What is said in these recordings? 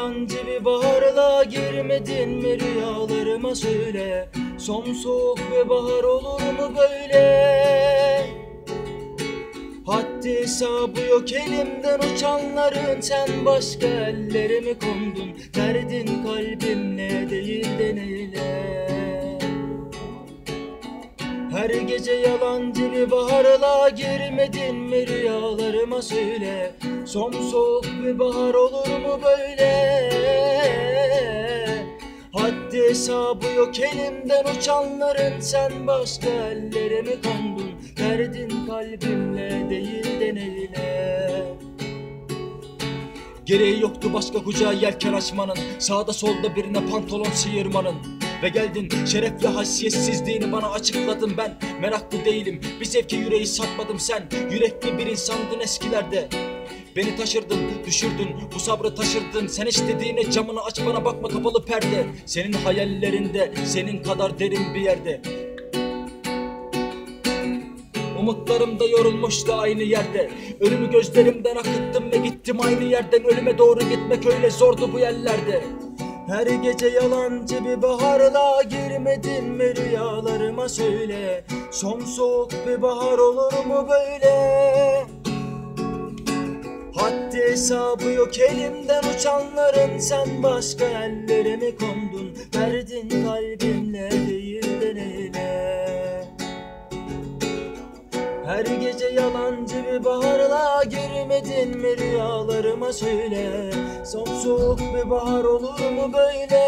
yalancı bir baharla girmedin mi rüyalarıma söyle. Soğuk bir bahar olur mu böyle? Haddi hesabı yok elimden uçanların, sen başka ellere mi kondun? Derdin kalbimle değil de neyle? Her gece yalancı bir baharla girmedin mi rüyalarıma söyle. Soğuk bir bahar olur mu böyle? Haddi hesabı yok elimden uçanların, sen başka ellere mi kondun? Derdin kalbimle değil de neyle? Gereği yoktu başka kucağa yelken açmanın, sağda solda birine pantolon sıyırmanın. Ve geldin şerefle haysiyetsizliğini bana açıkladın. Ben meraklı değilim, bir zevke yüreği satmadım. Sen yürekli bir insandın eskilerde. Beni taşırdın, düşürdün, bu sabrı taşırdın. Sen istediğine camını aç, bana bakma kapalı perde. Senin hayallerinde, senin kadar derin bir yerde. Umutlarım da yorulmuştu aynı yerde. Ölümü gözlerimden akıttım ve gittim aynı yerden. Ölüme doğru gitmek öyle zordu bu yerlerde. Her gece yalancı bir baharla girmedin mi rüyalarıma söyle. Soğuk bir bahar olur mu böyle? Haddi hesabı yok elimden uçanların, sen başka ellere mi kondun? Derdin kalbimle değil de neyle? Her gece yalancı bir baharla girmedin mi rüyalarıma söyle. Soğuk bir bahar olur mu böyle?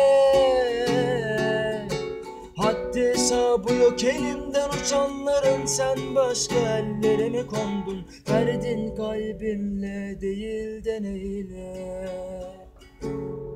Haddi hesabı yok elimden uçanların, sen başka ellere mi kondun? Derdin kalbimle değil de neyle?